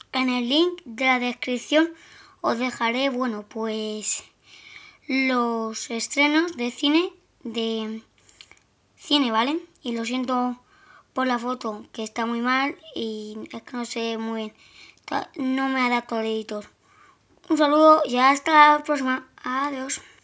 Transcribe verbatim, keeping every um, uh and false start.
En el link de la descripción os dejaré, bueno, pues los estrenos de cine, de cine, ¿vale? Y lo siento por la foto, que está muy mal y es que no sé muy bien. No me adapto al editor. Un saludo y hasta la próxima. Adiós.